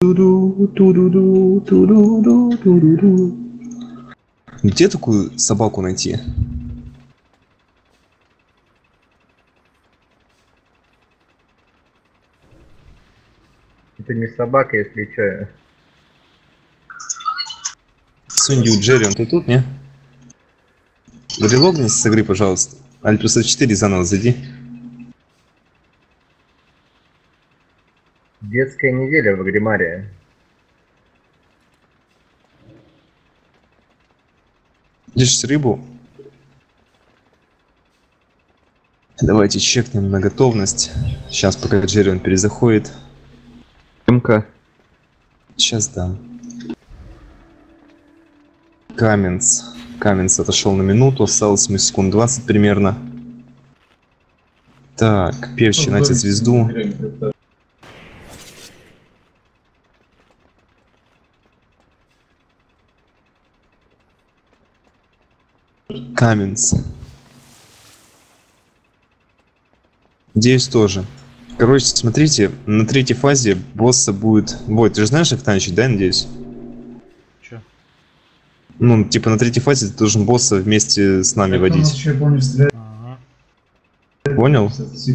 Туруру, туруру, туруру, туруру. Где такую собаку найти? Это не собака, если что. Сунди Джерри, ты тут, не? Релогнись с игры, пожалуйста. Alt плюс 4 заново зайди. Детская неделя в Агримаре. Ешь рыбу. Давайте чекнем на готовность. Сейчас, пока Джерри перезаходит. МК. Сейчас дам. Каменс. Каменс отошел на минуту, осталось мы секунд 20 примерно. Так, певчий найти звезду. Каменс. Надеюсь, тоже. Короче, смотрите, на третьей фазе босса будет... Вот, ты же знаешь, как танчить, да, надеюсь? Чё? Ну, типа на третьей фазе ты должен босса вместе с нами водить. Ага. Понял?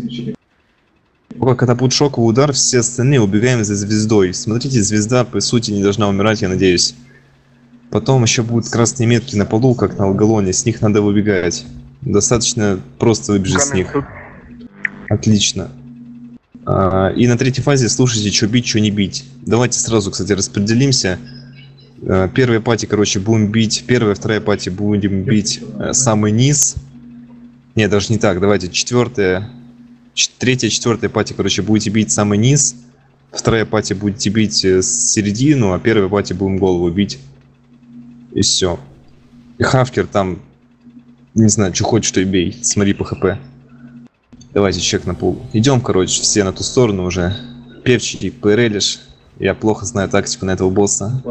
Когда будет шоковый удар, все остальные убегаем за звездой. Смотрите, звезда, по сути, не должна умирать, я надеюсь. Потом еще будут красные метки на полу, как на Алгалоне. С них надо выбегать. Достаточно просто выбежать с них. Отлично. И на третьей фазе слушайте, что бить, что не бить. Давайте сразу, кстати, распределимся. Первая пати, короче, будем бить. Первая, вторая пати будем бить самый низ. Не, даже не так. Давайте четвертая, третья, четвертая пати, короче, будете бить самый низ. Вторая пати будете бить середину, а первая пати будем голову бить. И все. И Хавкер там, не знаю, что хочешь, что и бей. Смотри по хп. Давайте чек на пул. Идем, короче, все на ту сторону уже. Певчий, ПРЛишь. Я плохо знаю тактику на этого босса.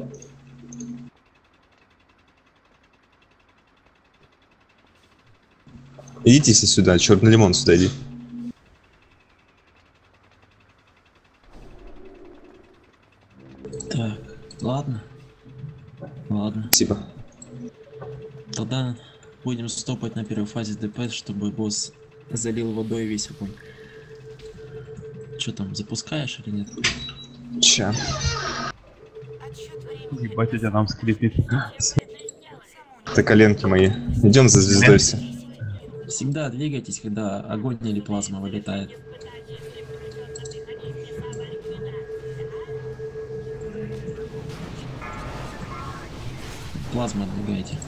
Идите все сюда, черный лимон сюда иди. Так, ладно. Ладно. Спасибо. Тогда будем стопать на первой фазе ДПС, чтобы босс залил водой весь огонь. Что там, запускаешь или нет? Ща. Ебать, у тебя там скрипит. Это коленки мои. Идем за звездой все. Всегда двигайтесь, когда огонь или плазма вылетает. Плазму отдвигайте.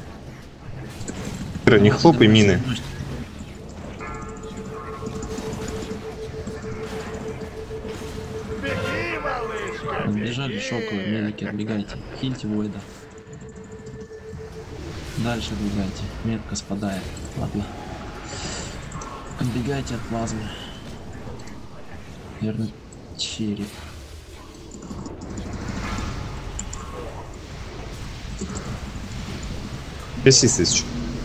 Не хлопай мины. Отбежали шоковые, медики, отбегайте. Хильте Войда. Дальше отбегайте. Метка спадает. Ладно. Отбегайте от плазмы. Верно, череп. Песистыч.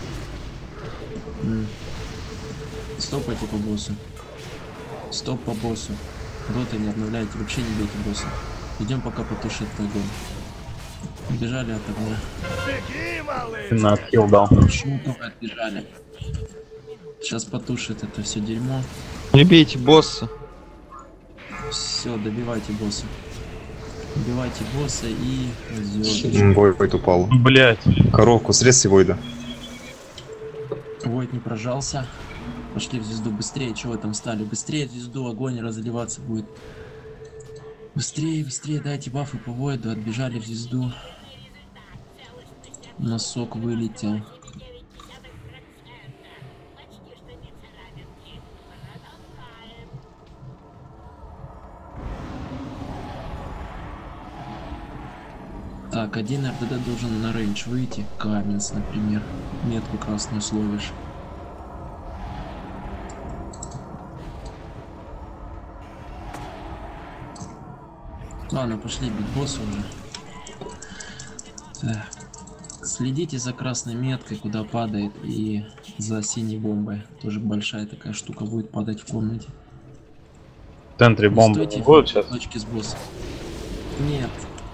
Стопайте по боссу. Стоп по боссу. Доты не обновляйте, вообще не бейте босса. Идем пока потушит огонь. Убежали от огня. На отхил дал. Почему только отбежали? Сейчас потушит это все дерьмо. Не бейте босса. Все, добивайте босса. Добивайте босса и звездочку. Войд упал. Блять. Коровку срез и Войда. Войд не прожался. Пошли в звезду быстрее. Чего вы там стали? Быстрее в звезду, огонь разливаться будет. Быстрее, быстрее, дайте бафы по Войду. Отбежали в звезду. Носок вылетел. Так, один РДД должен на рейндж выйти. Каменс, например. Метку красную словишь. Ладно, пошли бить босса уже. Так. Следите за красной меткой, куда падает, и за синей бомбой. Тоже большая такая штука будет падать в комнате. В центре бомбы Стойте будут сейчас? в точке с боссом. Нет.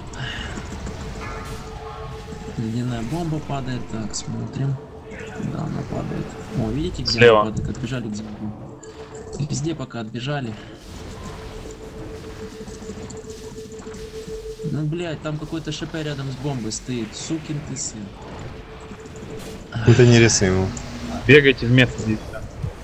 Ледяная бомба падает. Так, смотрим. Да, она падает. О, видите, где Слева. она падает? Отбежали к земле. Везде пока отбежали. Ну, блядь, там какой-то ШП рядом с бомбой стоит. Сукин ты сын. Это не ресы ему. Бегайте в метку здесь. Да.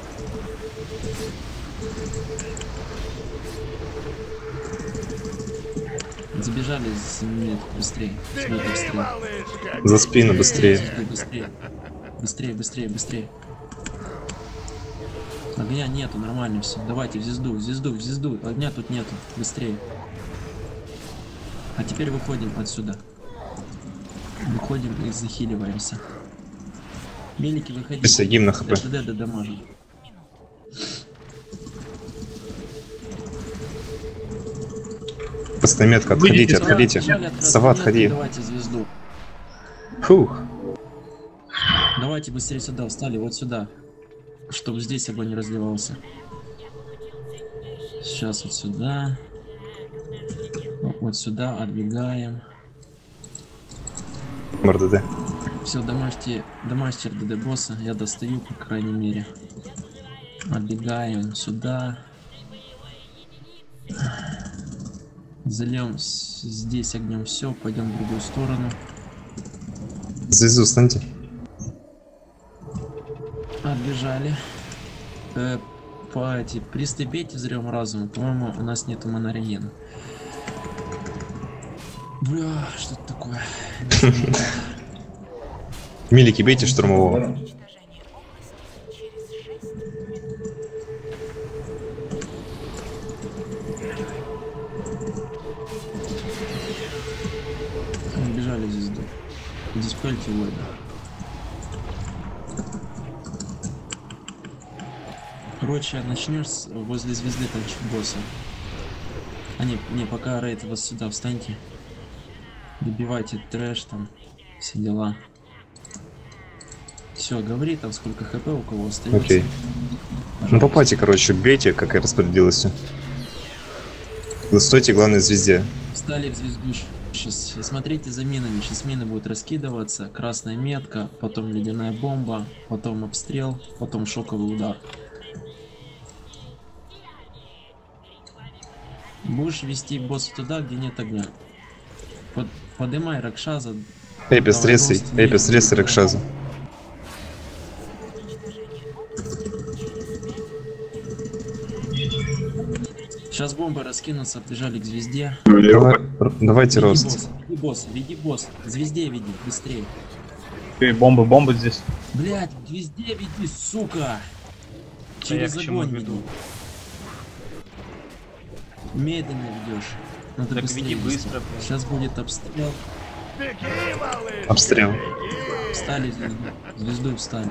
Забежали с земли быстрее. Сюда быстрее. За спину быстрее. Быстрее. Быстрее, быстрее, быстрее. Огня нету, нормально все. Давайте в звезду, в звезду, в звезду. Огня тут нету. Быстрее. А теперь выходим отсюда. Выходим и захиливаемся. Мелики, выходите. Все, гимн на хп. РДД дамажит. Просто метка, отходите, отходите. Сова, отходи. Давайте звезду. Фух. Давайте быстрее сюда, встали, вот сюда. Чтобы здесь огонь не разливался. Сейчас вот сюда. Вот сюда отбегаем. МРДД. Все, дамажьте РДД босса. Я достаю, по крайней мере. Отбегаем сюда. Зальем здесь огнем все. Пойдем в другую сторону. Звезду станьте. Отбежали. Приступите взрывом разума. По-моему, у нас нету монореген. Бля, что это такое? Милики, бейте штурмового. Бежали в звезду. Диспельте вода. Короче, начнешь возле звезды танчить босса. А не, пока рейд вас сюда встаньте. Добивайте трэш там. Все дела. Все, говори там сколько хп у кого остается. Окей. Ну по пати, короче, бейте, как я распределилась. Вы стойте, главное, в звезде. Встали в звезду. Сейчас смотрите за минами. Сейчас мины будут раскидываться. Красная метка, потом ледяная бомба, потом обстрел, потом шоковый удар. Будешь вести босса туда, где нет огня. Подымай Ракшаза. Эпис ресай, Ракшаза. Сейчас бомбы раскинутся, побежали к звезде. Давайте рост. Веди босса, веди босса. К звезде веди, быстрее. И бомбы здесь. Блять, к звезде веди, сука! Я Через к чему огонь веду? веди. Медленно ведешь. Надо Так быстрее веди вести. быстро, блин. Сейчас будет обстрел. Обстрел. Встали в звезду. Звезду встали.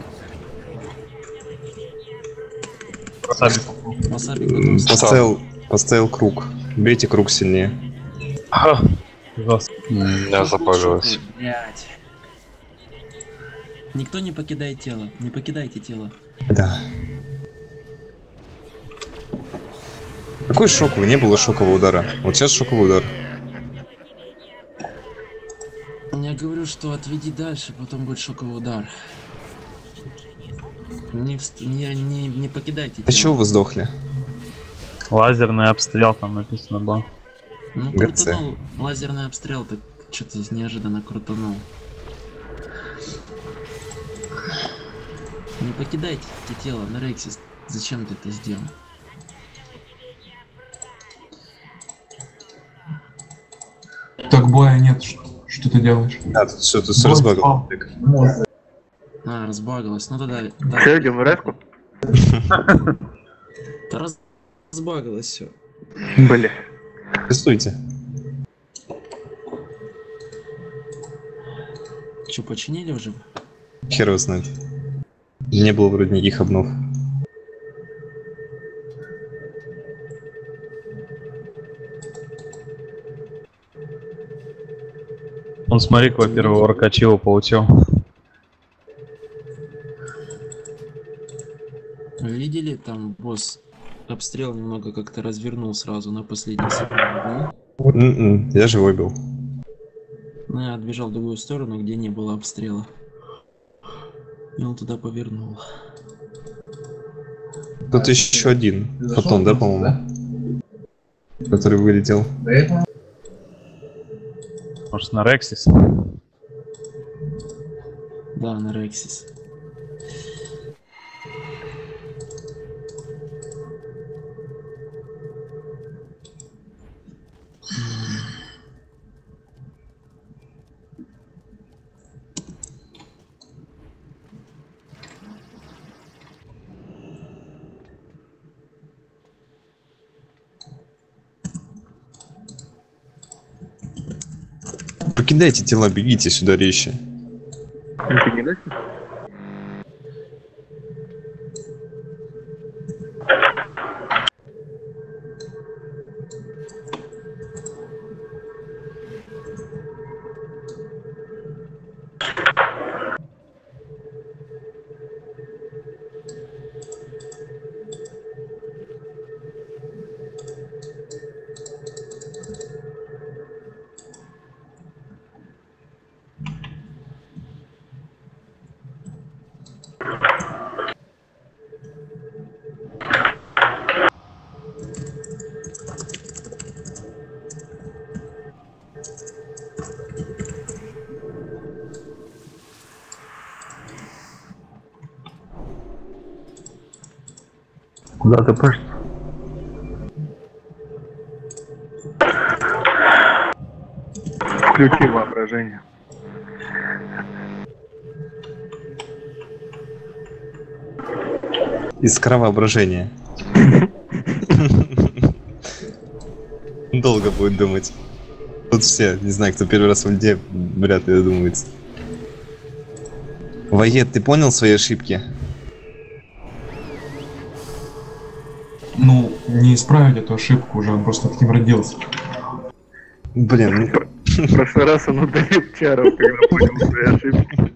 Васаби потом встал. Поставил круг. Бейте круг сильнее. Я запажилась. Блять. Никто не покидает тело. Не покидайте тело. Да. Какой шоковый? Не было шокового удара. Вот сейчас шоковый удар. Я говорю, что отведи дальше, потом будет шоковый удар. Не покидайте А чего вы сдохли? Лазерный обстрел там написано было. Ну, ГЦ. крутанул. Лазерный обстрел, так что-то неожиданно крутанул. Не покидайте это тело, Нарексис. Зачем ты это сделал? Так, боя нет, что ты делаешь? Да, тут все разбагал. А, разбагалось. Ну тогда... Че, идем в РФ-ку? Да разбагалось все. Бля. Тестуйте. Че, починили уже? Хер его знает. Не было вроде никаких обнов. Он смотри, какой первого Рокачила получил. Вы видели, там босс обстрел немного как-то развернул сразу на последней секунде, да? Я живой был. Ну, я отбежал в другую сторону, где не было обстрела. И он туда повернул. Тут еще один. Фотон, да, по-моему? Который вылетел. Может, на Рексис? Да, на Рексис. Покидайте тела, бегите сюда резче. Ты не дашь? Куда ты пошел? Включи воображение. Искра воображения. Долго будет думать. Тут все, не знаю, кто первый раз в льде, вряд ли додумается. Ваед, ты понял свои ошибки? Ну, не исправить эту ошибку уже, он просто таким родился. Блин, В прошлый раз он удалил чаров, когда понял свои ошибки.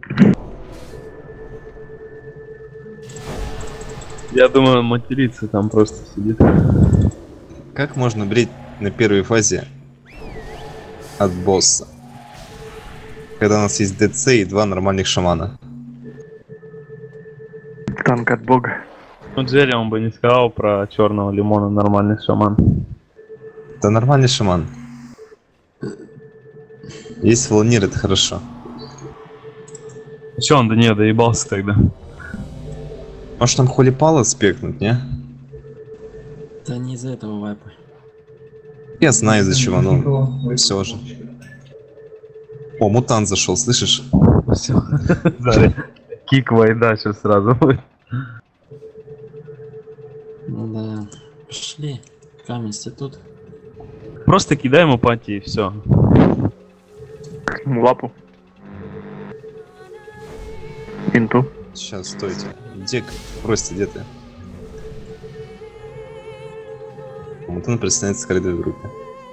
Я думаю, он матерится там просто сидит. как можно брить на первой фазе от босса, когда у нас есть ДЦ и два нормальных шамана? Танк от бога. Ну, Джерри он бы не сказал про черного лимона нормальный шаман. Это нормальный шаман. Есть волнир, это хорошо. Че он до нее доебался тогда? Может нам холипала спекнуть, не? Да не из-за этого вайпа. Я знаю из-за чего, но все же. О, мутант зашел, слышишь? Все. Кик вайда сейчас сразу будет. Ну да. Пошли. Камень, ты тут. Просто кидаем апатии и все. Лапу. Инту. Сейчас, стойте. Где, бросьте, где ты? Мутант представляет скрытой в группе.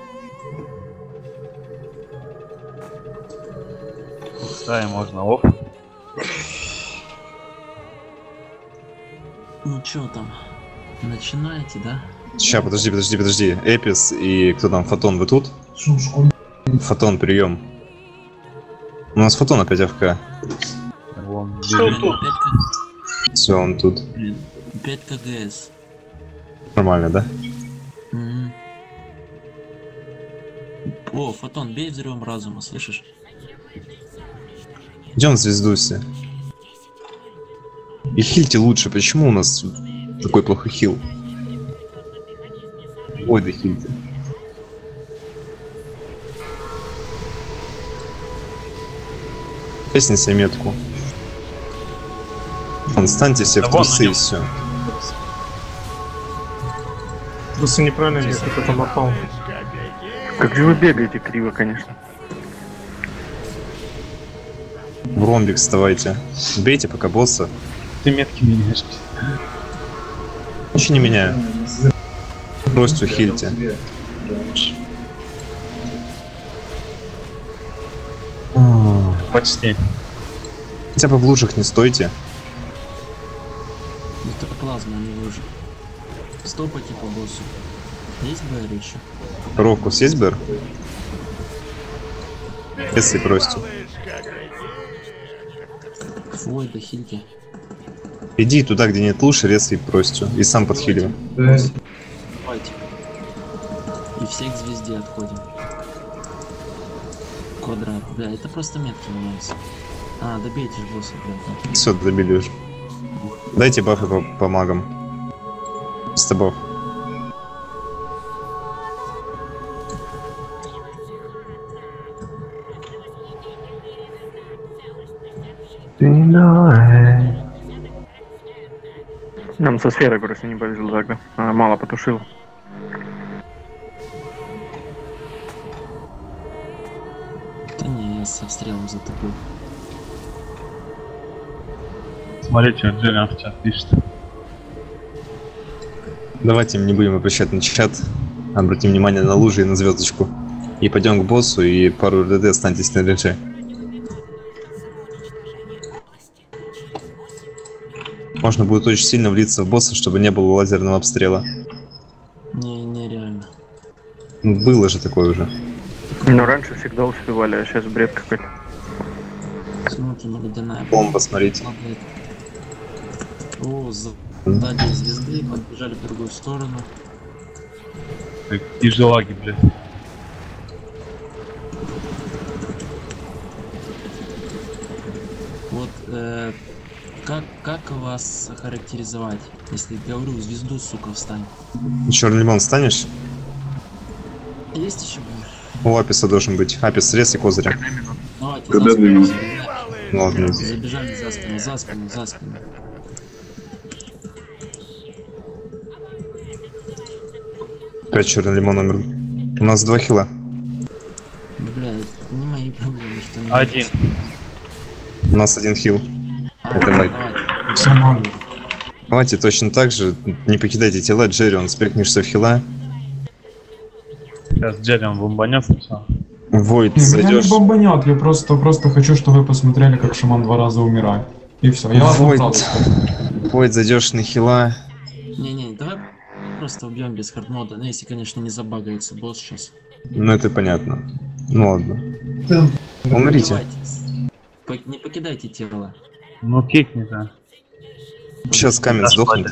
Ставим можно оф. Ну чё там? Начинаете, да? Ща, подожди. Эпис и кто там, Фотон, вы тут? Фотон, прием. У нас Фотон опять АФК. Вон, Блин, бежит. 5 Все, он тут. Блин, 5 КГС. Нормально, да? Мгм. О, Фотон, бей взрывом разума, слышишь? Идем в звезду все. И хильте лучше, почему у нас такой плохой хил? Ой, да хильте. Песни себе метку. Вон, станьте все в Да вон трусы на и нем. все. Просто неправильно место кто-то напал. Как же вы бегаете криво, конечно. В ромбик вставайте. Бейте пока босса. Ты метки меняешь. Ничего не меняю. Просто хильте. Почти. Хотя бы в лужах не стойте. Это плазма, не лужа. Стопайте по боссу. Есть БР еще? Ровкус есть БР? Если просите. Ой, да хильки. Иди туда, где нет лучше, резко и просите. И сам подхиливай. Давайте. И все к звезде отходим. Квадрат. Да, это просто метки меняются. А, добейте же босса, блядь. Все, добили уже. Дайте бафы по магам. Стабов. Нам со сферой просто не повезло тогда. Она мало потушила. Да не, я с обстрелом затопил. Смотри, что Джерриан в чат пишет. Давайте не будем обращать на чат. Обратим внимание на лужи и на звездочку. И пойдем к боссу, и пару РДД останьтесь на речи. Можно будет очень сильно влиться в босса, чтобы не было лазерного обстрела. Нереально. Было же такое уже. Но раньше всегда успевали, а сейчас бред какой-то. Смотрим, ледяная Бомба, смотрите. падает. О, сзади звезды, подбежали в другую сторону. Какие же лаги, блядь. Вот, как вас характеризовать? Если говорю, звезду, сука, встань. Черный лимон станешь? Есть еще БР? У Аписа должен быть. Апис, срез и козыря. Давайте, Когда за спину, двинем? Ладно. забежали за спину, за спину, за спину. Опять черный лимон умер. У нас 2 хила. Бля, это не мои проблемы, что не... Один. У нас 1 хил. Это лайк. давайте. Все ноль. Давайте точно так же. Не покидайте тела. Джерри, он спекнешься в хила. Сейчас Джерриан бомбанется, все. Войд, Не, меня не зайдешь. бомбанет, я просто хочу, чтобы вы посмотрели, как шаман 2 раза умирает. И все, я вас Войд. направлю. Войд, зайдешь на хила. Не-не, давай просто убьем без хардмода. Ну, если, конечно, не забагается босс сейчас. Ну это понятно. Ну ладно. Умрите. Давайте. Не покидайте тело. Ну кикни, да. Сейчас камень сдохнет.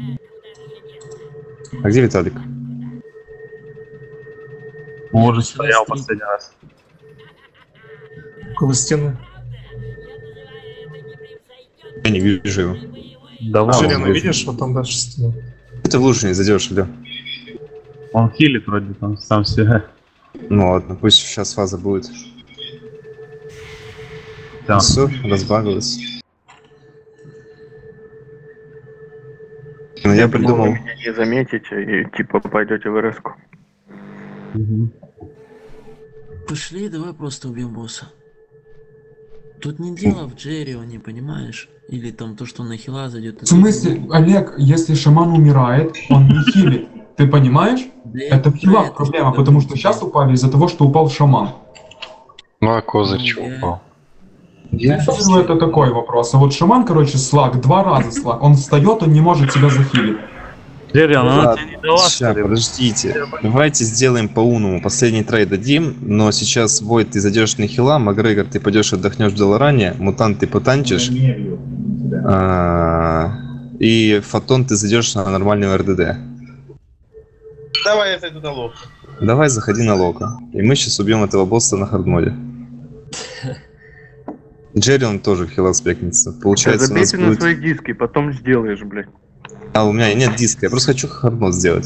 А где Виталик? Он уже стоял последний раз. Около стены. Я не вижу его. Давно. Желено, он видишь? Вот там дальше стена. Ты в лужу не зайдешь, или? Он хилит вроде там сам себя. Ну ладно, пусть сейчас фаза будет. Да. Все, разбагалось. Ну, я придумал. Вы меня не заметите и типа пойдете в РС-ку. Мгм. Пошли, давай просто убьем босса. Тут не дело в Джеррионе, понимаешь? Или там то, что на хила зайдет. В смысле, Олег, если шаман умирает, он не хилит. Ты понимаешь? Это в хилах проблема, потому что сейчас упали из-за того, что упал шаман. Ну а козырь чего упал? Я думаю, это такой вопрос. А вот шаман, короче, слаг, 2 раза слаг. Он встает, он не может себя захилить. Джерриан, она Ладно, тебе не дала, что ща, ли? подождите. Давайте сделаем по-умному. Последний трей дадим, но сейчас, Войд, ты зайдешь на хила, Макгрегор, ты пойдешь отдохнешь в Долоране, Мутант, ты потанчишь, и Фотон, ты зайдешь на нормальный РДД. Давай я зайду на лоб. Давай, заходи на Лока. И мы сейчас убьем этого босса на хардмоде. Джерри, он тоже в хилах спекнется. Получается, у нас Забейте на будет... свои диски, потом сделаешь, блядь. А, у меня нет диска, я просто хочу хардмод сделать.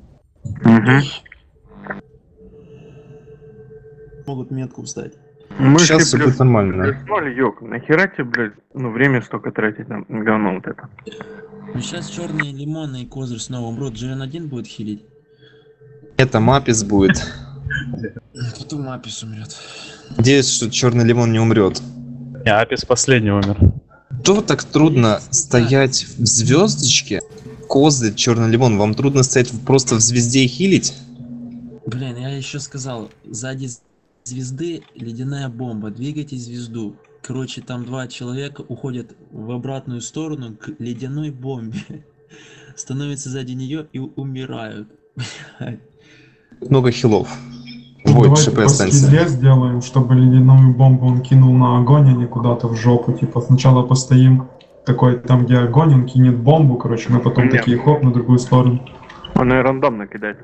Могут метку встать. Мы Сейчас все все будет нормально. плюс 0, ёк. Нахера тебе, блядь, время столько тратить на говно вот это? Ну сейчас черные лимоны и козырь снова умрут. Джеррион один будет хилить. Это Мапис будет. Потом Апис умрет. Надеюсь, что черный лимон не умрет. Не, Апис последний умер. Что так трудно стоять в звездочке? Козырь, черный лимон, вам трудно стоять просто в звезде и хилить? Блин, я еще сказал, сзади звезды ледяная бомба. Двигайте звезду. Короче, там 2 человека уходят в обратную сторону к ледяной бомбе. Становятся сзади нее и умирают. Много хилов. Ну, Войд, давайте ШП по останется. скилле сделаем, чтобы ледяную бомбу он кинул на огонь, а не куда-то в жопу. Типа сначала постоим такой там, где огонь, он кинет бомбу, короче, мы потом Нет. такие хоп на другую сторону. Он и рандомно кидает.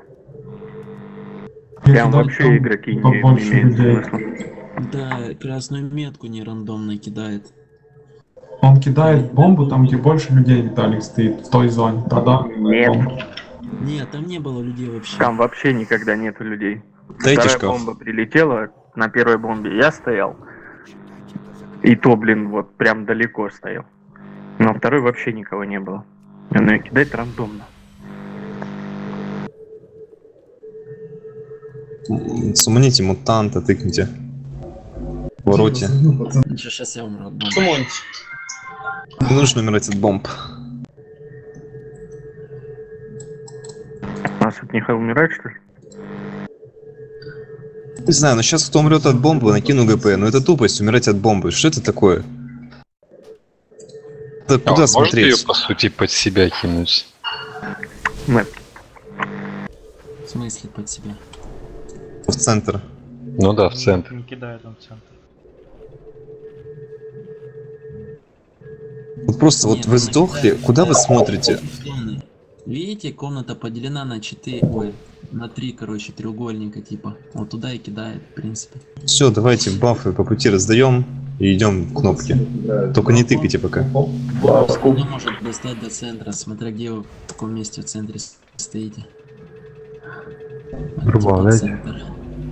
И Прям кидать вообще там игроки не побольше имеют людей. смысла. Да, красную метку не рандомно кидает. Он кидает бомбу там, где больше людей, Виталик, стоит, в той зоне. Тогда Нет. бомба. Нет, там не было людей вообще. Там вообще никогда нету людей. Дайте Вторая шкаф. бомба прилетела, на первой бомбе я стоял. И то, блин, вот прям далеко стоял. На второй вообще никого не было. Он ее кидает рандомно. Сумните мутанта, тыкните. В вороте. Ничего, сейчас я умру от бомбы. Сумоньте. Не нужно умирать от бомб. У нас от них умирает, что ли? Не знаю, но сейчас кто умрет от бомбы, накину ГП. Но это тупость, умирать от бомбы. Что это такое? Да А куда он может ее, смотреть? по сути, под себя кинуть? Нет. В смысле под себя? В центр. Ну да, в центр. Не кидает он в центр. Вот просто вот Нет, вы она сдохли, кидает. куда вы смотрите? Зоны. Видите, комната поделена на 4, ой, на 3, короче, треугольника типа. Вот туда и кидает, в принципе. Все, давайте бафы по пути раздаем и идем к кнопке. Только не тыкайте пока. Она может достать до центра, смотря где вы, в каком месте в центре стоите. Труба, Типа дайте. центр.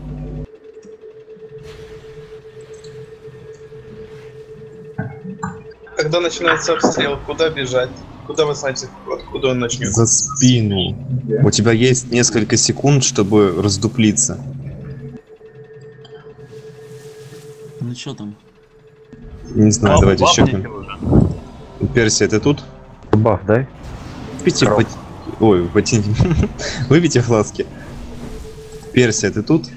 Когда начинается обстрел, куда бежать? Куда вы знаете, откуда он начнется? За спину. У тебя есть несколько секунд, чтобы раздуплиться. Ну чё там? Не знаю, давайте бафните щекнем. уже. Персия, ты тут? Баф, дай. Пейте Ой, ботинки. Выбейте глазки. Персия, ты тут?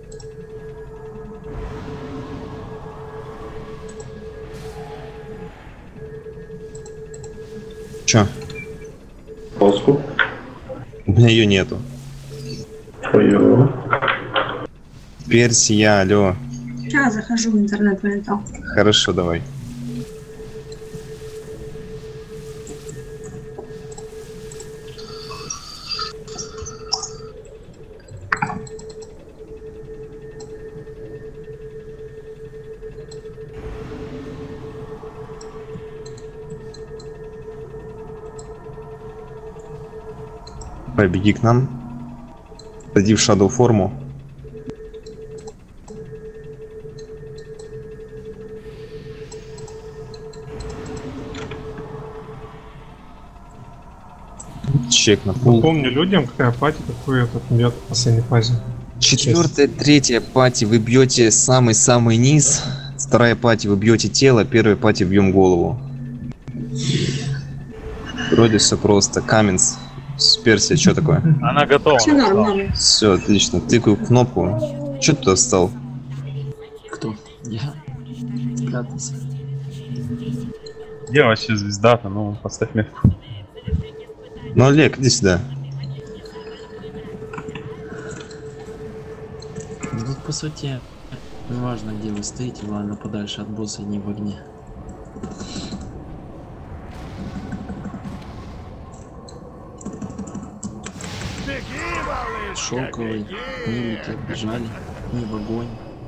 Чё? Паску. У меня ее нету. Твою. Персия, алло. Сейчас захожу в интернет вылетал. Хорошо, давай. Давай, беги к нам. Зайди в Shadow форму. Чек на пул. Помню людям, какая пати, такой этот метод в последней фазе. Четвертая, третья пати вы бьете самый-самый низ. Вторая пати вы бьете тело, первая пати бьем голову. Вроде все просто. Каменс. Персия, что такое? Она готова. Все нормально. Все, отлично. Тыкаю кнопку. Че ты встал? Кто? Я? Спрятался. Где вообще звезда-то? Ну, поставь метку. Ну, Олег, иди сюда. Ну, тут, по сути, неважно, где вы стоите, главное подальше от босса, не в огне. Шелковый, милики отбежали, не в огонь.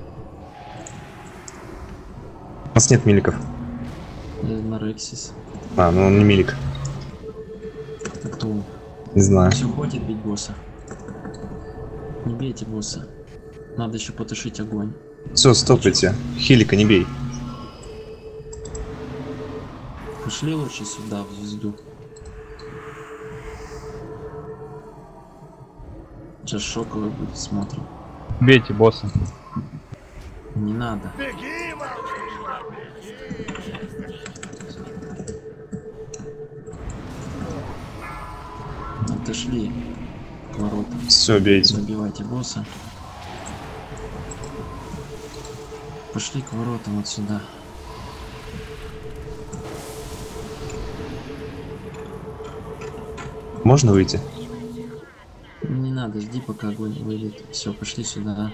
У нас нет миликов. Нарексис. А, ну он не милик. А кто он? Не знаю. Все, хватит бить босса. Не бейте босса. Надо еще потушить огонь. Все, стопайте. Хилика не бей. Пошли лучше сюда, в звезду. Сейчас шоковый будет, смотрим. Бейте босса. Не надо. Отошли к воротам. Все, бейте. Забивайте босса. Пошли к воротам вот сюда. Можно выйти? Не надо подожди, пока огонь выйдет. Все, пошли сюда.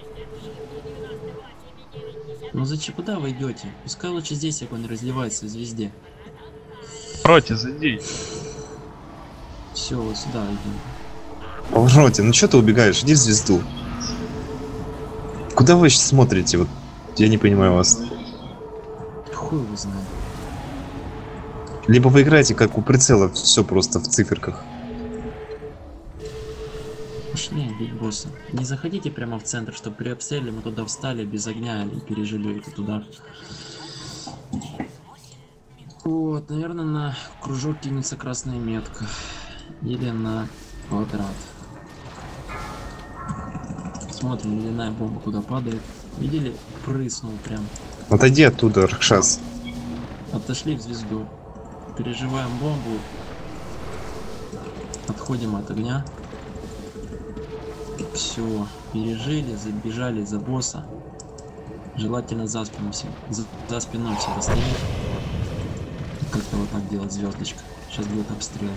Ну зачем, куда вы идете? Пускай лучше здесь огонь разливается в звезде. Проти, зайди. Все, вот сюда идем. Повороте, ну что ты убегаешь? Иди в звезду. Куда вы сейчас смотрите? Вот я не понимаю вас. Хуй его знает. Либо вы играете как у прицела, все просто в циферках. Пошли, бить босса. Не заходите прямо в центр, чтобы при обстреле мы туда встали без огня и пережили этот удар. Вот, наверное, на кружок кинется красная метка. Или на квадрат. Смотрим, ледяная бомба куда падает. Видели? Прыснул прям. Отойди оттуда, Ракшас. Отошли в звезду. Переживаем бомбу. Отходим от огня. Все, пережили, забежали за босса. Желательно за спину все. За спиной всегда стоит. Как-то вот так делать звездочка. Сейчас будет обстрел.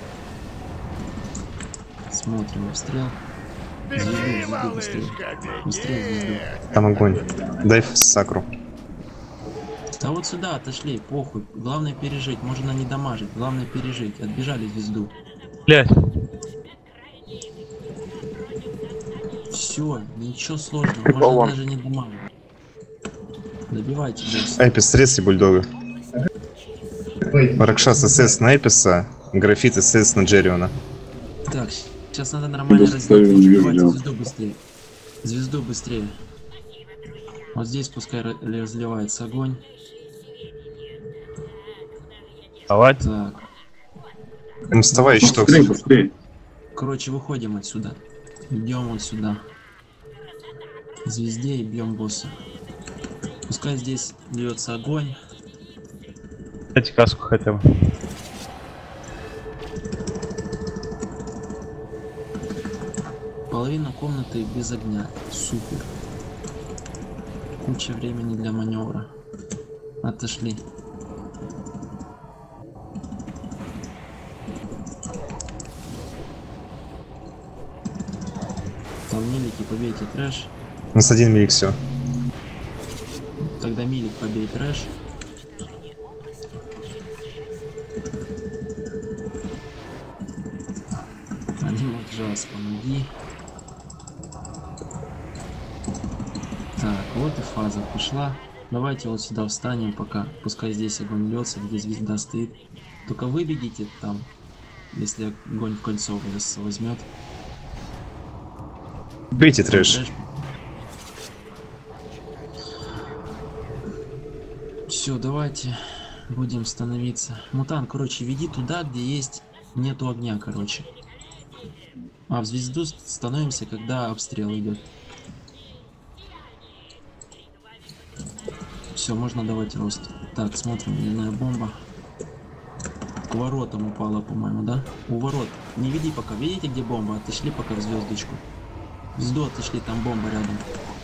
Смотрим обстрел. Звезду, быстрее. Быстрее звезду. Там огонь. Дай в сакру. Да вот сюда отошли, похуй. Главное пережить, можно не дамажить. Главное пережить. Отбежали звезду. Блять. Все, ничего сложного, можно даже не дамажить. Добивайте босса. Эпис, средств бульдога. Ракшас СС на Эписа, графит СС на Джериона. Так, сейчас надо нормально разделить. Давайте звезду быстрее. Звезду быстрее. Вот здесь пускай разливается огонь. Давай. Так. Ну, вставай, что? Короче, выходим отсюда. Идем вот сюда. Звезде и бьем босса. Пускай здесь льется огонь. Дайте каску хотя бы. Половина комнаты без огня. Супер. Куча времени для маневра. Отошли. Там милики, побейте трэш. У нас один милик, все. Тогда милик, побей трэш. Один вот жас, помоги. Так, вот и фаза пошла. Давайте вот сюда встанем пока. Пускай здесь огонь льется, где звезда стоит. Только выбегите там, если огонь в кольцо возьмет. Бейте трэш. Все, давайте будем становиться. Мутант, короче, веди туда, где есть нету огня, короче. А в звезду становимся, когда обстрел идет. Все, можно давать рост. Так, смотрим, ледяная бомба. К воротам упала, по-моему, да? У ворот. Не веди пока. Видите, где бомба? Отошли пока в звездочку. В звезду отошли, там бомба рядом.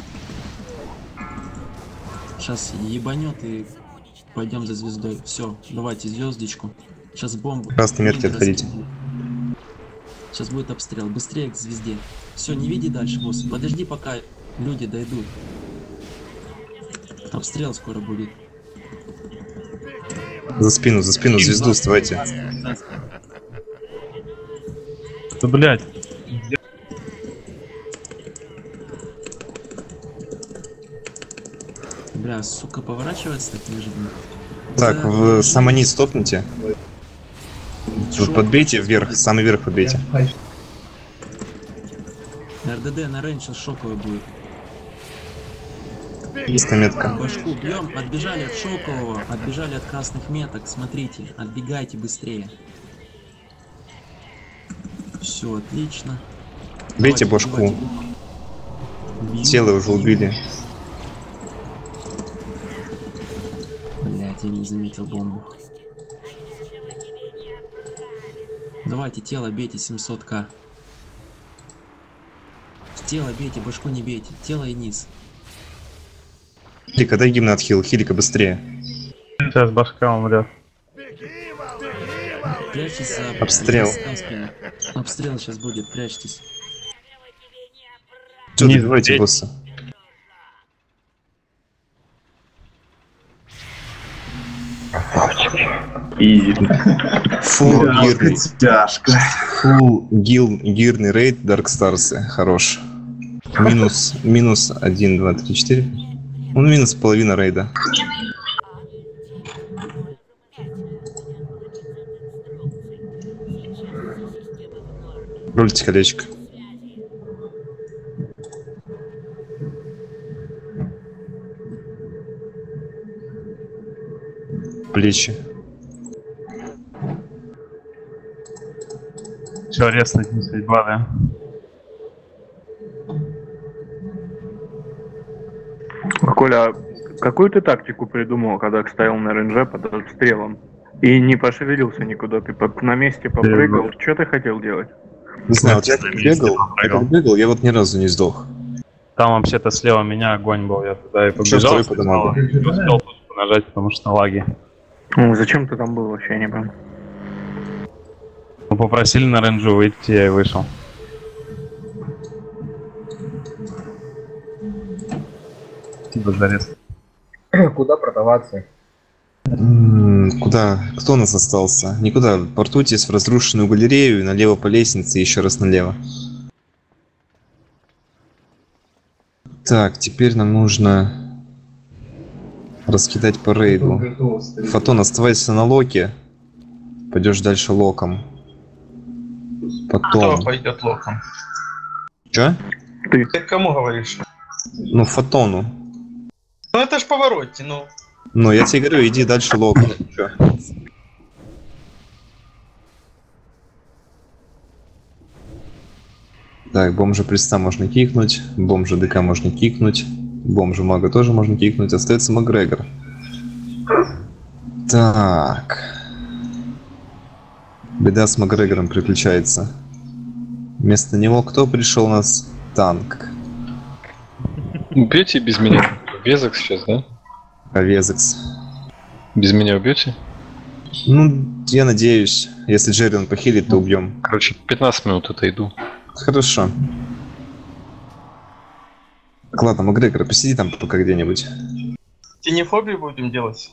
Сейчас ебанет и пойдем за звездой. Все, давайте звездочку. Сейчас бомбу. Красные метки отходите. Сейчас будет обстрел. Быстрее к звезде. Все, не веди дальше, босс. Подожди, пока люди дойдут. Обстрел скоро будет. За спину, звезду вставайте. Да, блядь. Бля, сука, поворачивается так неожиданно. Так, в самый низ стопните. Вот подбейте вверх, самый верх подбейте. РДД на рейндж шоковый будет. Есть метка. Башку бьем, отбежали от шокового, отбежали от красных меток. Смотрите, отбегайте быстрее. Все, отлично. Бейте башку. Тело уже убили. Блять, я не заметил бомбу. Давайте тело бейте 700к. Тело бейте, башку не бейте. Тело и низ. Хилика, дай гимн отхил. Хилика, быстрее. Сейчас башка умрет. Прячьтесь за... Обстрел. Обстрел сейчас будет, прячьтесь. Что, Низ добивайте бей. босса. Изи. Фул гирный. Тяжко. Фул гирный рейд Dark Stars. Хорош. Минус 1, 2, 3, 4. Он минус половина рейда. Рульте колечко. Плечи. Все, резнуть не судьба, да? Коля, какую ты тактику придумал, когда стоял на рейнже под обстрелом? И не пошевелился никуда, ты на месте попрыгал. Что ты хотел делать? Не знаю, вот я так бегал, я вот ни разу не сдох. Там вообще-то слева меня огонь был, я туда и побежал. второй подымал? Не успел тут нажать, потому что лаги. Ну, зачем ты там был вообще, я не понял. Ну, попросили на рейнджу выйти, я и вышел. Спасибо за рез. Куда продаваться? Куда? Кто у нас остался? Никуда. Портуйтесь в разрушенную галерею и налево по лестнице, и еще раз налево. Так, теперь нам нужно раскидать по рейду. Фотон, оставайся на локе. Пойдешь дальше локом. Потом. Кто пойдет локом? Че? Ты к кому говоришь? Ну, Фотону. Ну это ж повороте, ну. Ну, я тебе говорю, иди дальше локом. Чё? Так, бомжа приста можно кикнуть, бомжа ДК можно кикнуть, бомжа мага тоже можно кикнуть, остается Макгрегор. Так. Беда с Макгрегором приключается. Вместо него кто пришел у нас? Танк. Убьете без меня? Везекс сейчас, да? А Везекс? Без меня убьете? Ну, я надеюсь. Если Джеррион похилит, то убьем. Короче, 15 минут отойду. Хорошо. Так, ладно, Макгрегор, посиди там пока где-нибудь. Тенефобию будем делать?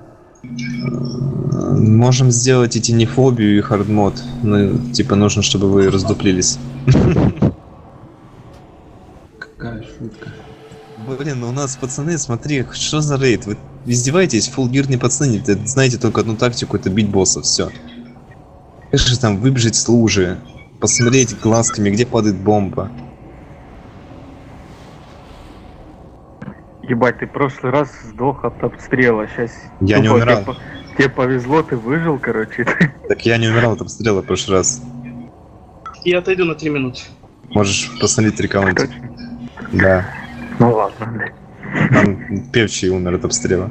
Можем сделать и тенефобию, и хардмод. Ну, типа, нужно, чтобы вы раздуплились. Какая шутка. Блин, ну у нас, пацаны, смотри, что за рейд? Вы издеваетесь? Фулгирные пацаны, знаете только одну тактику, это бить боссов, все. Конечно, там выбежать с лужи, посмотреть глазками, где падает бомба. Ебать, ты в прошлый раз сдох от обстрела, сейчас... Я не умирал. Тебе повезло, ты выжил, короче. Так я не умирал от обстрела в прошлый раз. Я отойду на 3 минуты. Можешь посмотреть рекаунт. Да. Ну ладно, блядь. Там Певчий умер от обстрела.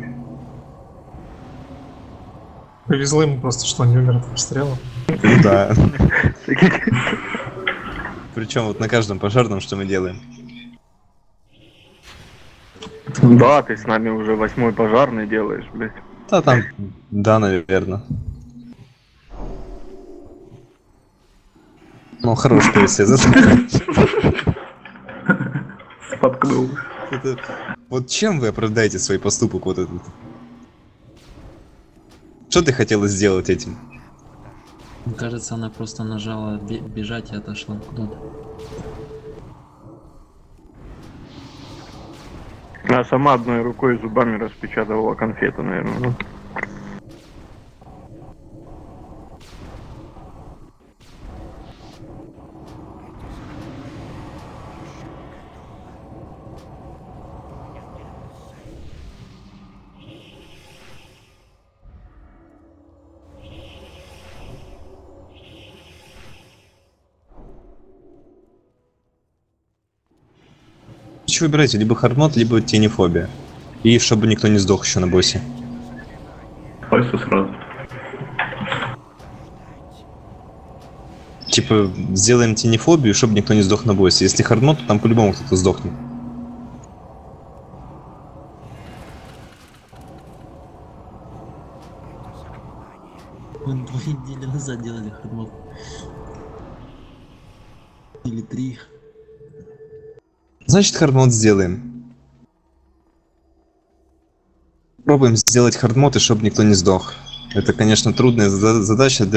Повезло ему просто, что он не умер от обстрела. Ну да. Причем вот на каждом пожарном, что мы делаем. Да, ты с нами уже 8-й пожарный делаешь, блядь. Да, там, да, наверное. Ну, хорош песня. Споткнул. Вот чем вы оправдаете свой поступок вот этот? Что ты хотела сделать этим? Мне кажется, она просто нажала бежать и отошла куда-то. Она сама одной рукой зубами распечатывала конфету, наверное. Ну. Что выбирайте, либо хардмод, либо тенефобия. И чтобы никто не сдох еще на боссе. Пальцы сразу. Типа, сделаем тенефобию, чтобы никто не сдох на боссе. Если хардмод, то там по-любому кто-то сдохнет. Мы 2 недели назад делали хардмод. Или 3. Значит, хардмод сделаем. Пробуем сделать хардмод, и чтобы никто не сдох. Это, конечно, трудная задача для